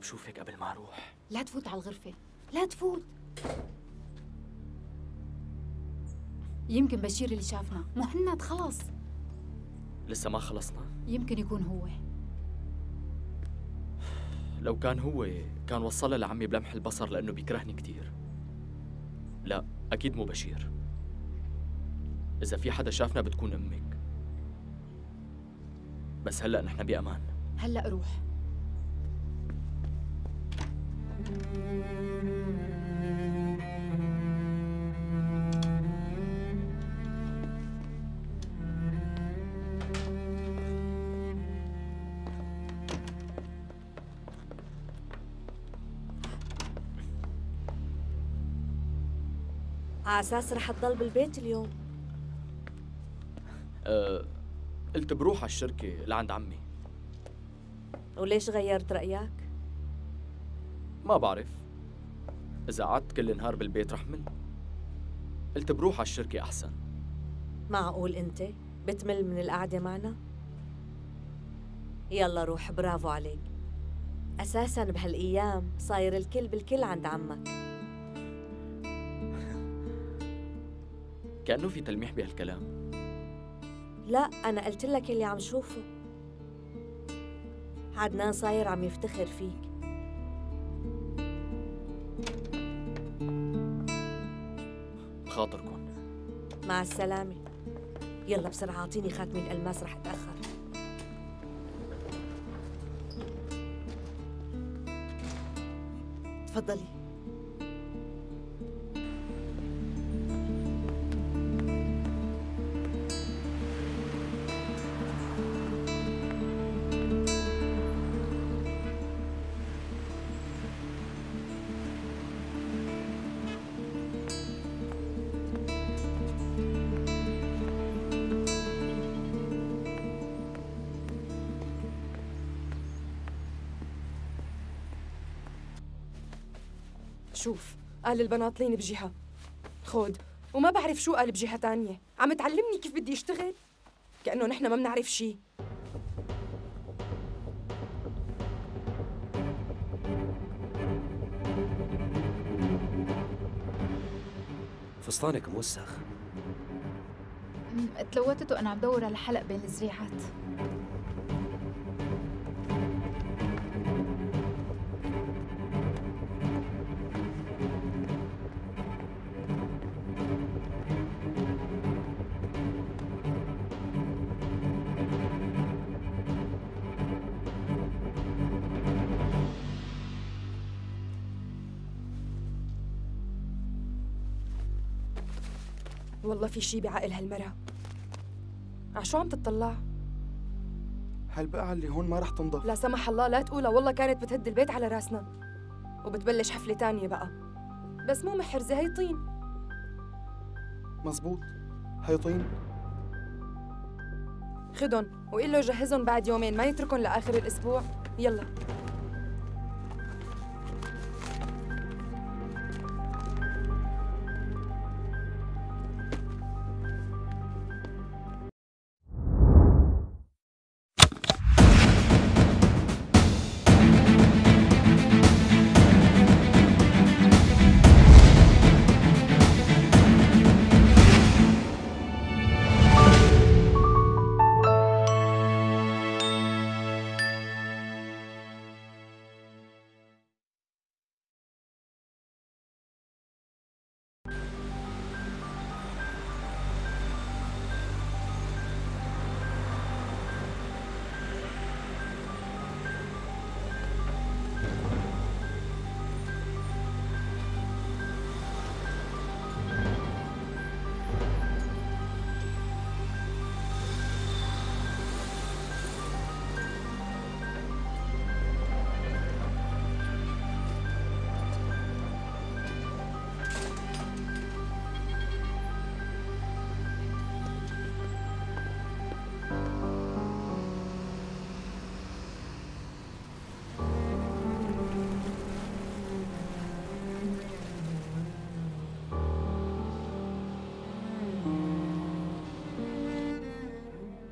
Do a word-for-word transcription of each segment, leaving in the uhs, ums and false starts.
بشوفك قبل ما اروح. لا تفوت على الغرفة، لا تفوت. يمكن بشير اللي شافنا. مهند خلص. لسه ما خلصنا. يمكن يكون هو. لو كان هو كان وصلها لعمي بلمح البصر لأنه بيكرهني كتير. لا أكيد مو بشير. إذا في حدا شافنا بتكون أمك. بس هلأ نحن بأمان. هلأ روح. على أساس رح تضل بالبيت اليوم؟ أه قلت بروح على الشركة لعند عمي. وليش غيرت رأيك؟ ما بعرف. إذا قعدت كل نهار بالبيت رح مل. قلت بروح على الشركة أحسن. معقول أنت بتمل من القعدة معنا؟ يلا روح، برافو عليك. أساساً بهالأيام صاير الكل بالكل عند عمك. كأنه في تلميح بهالكلام. لا، أنا قلت لك اللي عم شوفه. عدنان صاير عم يفتخر فيك. خاطركم. مع السلامة. يلا بسرعة أعطيني خاتم الألماس، رح أتأخر. تفضلي. شوف، قال البناطلين بجهة، خود، وما بعرف شو قال بجهة تانية. عم تعلمني كيف بدي اشتغل؟ كأنه نحن ما بنعرف شي. فستانك موسخ. تلوثت وأنا عم بدور على حلق بين الزريعات. والله في شي بعقل هالمرة. عشو عم تطلع؟ هالبقعة اللي هون ما رح تنضف. لا سمح الله لا تقولها، والله كانت بتهد البيت على راسنا. وبتبلش حفلة تانية بقى. بس مو محرزة، هي طين. مزبوط، هي طين. خدن وقل له جهزن بعد يومين، ما يتركن لآخر الأسبوع. يلا.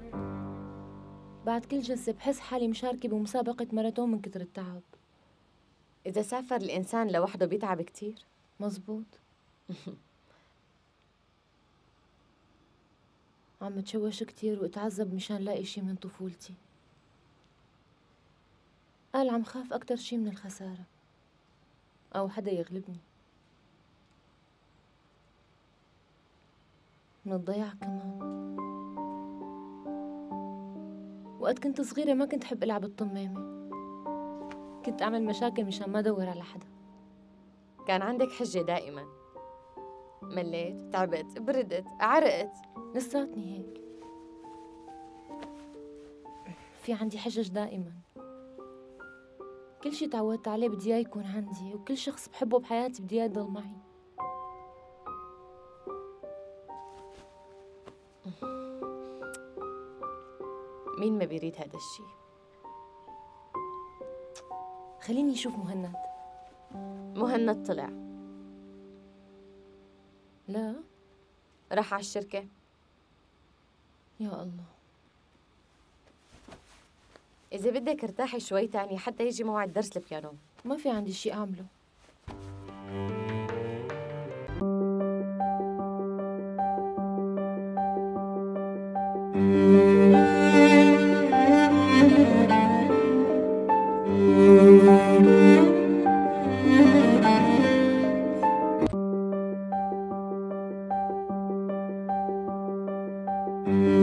بعد كل جلسة بحس حالي مشاركة بمسابقة ماراثون من كتر التعب. إذا سافر الإنسان لوحده بيتعب كتير. مزبوط. عم تشوش كتير واتعذب مشان لاقي شي من طفولتي. قال عم خاف أكتر شي من الخسارة أو حدا يغلبني، من الضياع كمان. وقت كنت صغيرة ما كنت حب ألعب الطمامة، كنت أعمل مشاكل مشان ما أدور على حدا. كان عندك حجة دائما. مليت، تعبت، بردت، عرقت. لساتني هيك، في عندي حجج دائما. كل شي تعودت عليه بدي إياه يكون عندي، وكل شخص بحبه بحياتي بدي إياه يضل معي. مين ما بيريد هذا الشي؟ خليني أشوف مهند. مهند طلع. لا، راح على الشركة. يا الله. إذا بدك ارتاحي شوي تاني حتى يجي موعد درس البيانو. ما في عندي شي أعمله. Mm-hmm.